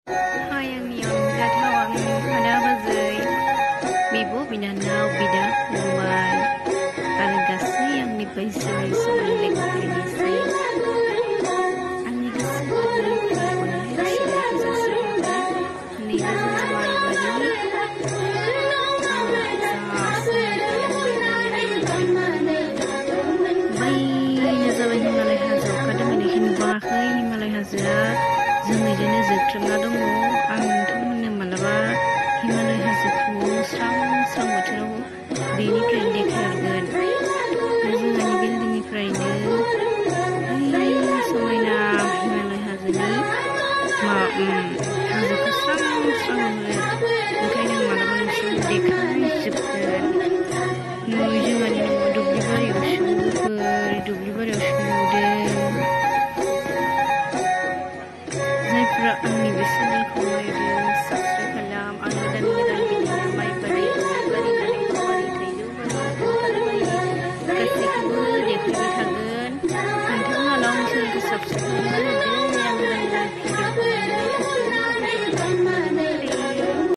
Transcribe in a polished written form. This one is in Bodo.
Hai आंनि अनजाथाव आदा बाजै बिब' बिनानाव बिदा फंबाय आरो गासै आंनि बैसोनि सोमोन्दैफोरनिसै आंनि गोसो गोरबोनिफ्राय अननाय सिबिनायखौ जासिहरबाय। नैबे जोंना माइबारि बैनो जाबाय हिमालय हाजो। अखा दोमैनायखौ नुबाङाखै? हिमालय हाजोआ जोमैजोंनो जोबख्लोबना दङ। आं नोंथांमोननो मालाबा हिमालय हाजोखौ स्रां स्रां बोथोराव बेनिफ्रायनो देखायहरगोन। जोंहानि बिल्डिंनिफ्रायनो बै समायना हिमालय हाजोनि हाजोखौ स्रां स्रां नुहुरो। ओंखायनो आं मालाबा नोंसोरनो देखायजोबगोन। जोंहानि न'आ दुब्लि बारियावसो नुदों। जायफोरा आंनि बे चेनेलखौ नायदों